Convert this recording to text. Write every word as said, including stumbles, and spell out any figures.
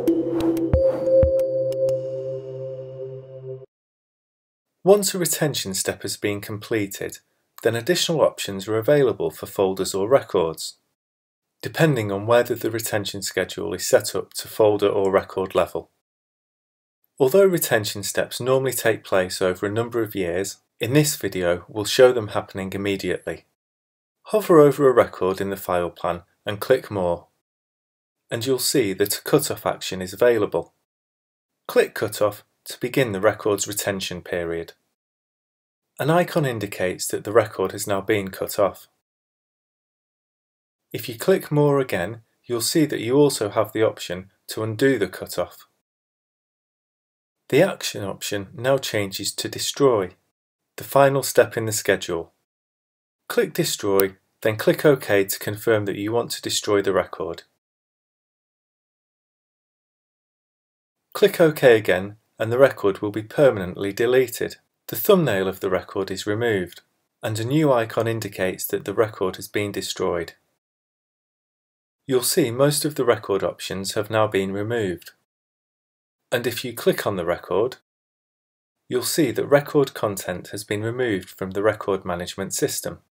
Once a retention step has been completed, then additional options are available for folders or records, depending on whether the retention schedule is set up to folder or record level. Although retention steps normally take place over a number of years, in this video we'll show them happening immediately. Hover over a record in the file plan and click More, and you'll see that a cutoff action is available. Click Cutoff to begin the record's retention period. An icon indicates that the record has now been cut off. If you click More again, you'll see that you also have the option to undo the cutoff. The Action option now changes to Destroy, the final step in the schedule. Click Destroy, then click OK to confirm that you want to destroy the record. Click OK again and the record will be permanently deleted. The thumbnail of the record is removed and a new icon indicates that the record has been destroyed. You'll see most of the record options have now been removed. And if you click on the record, you'll see that record content has been removed from the record management system.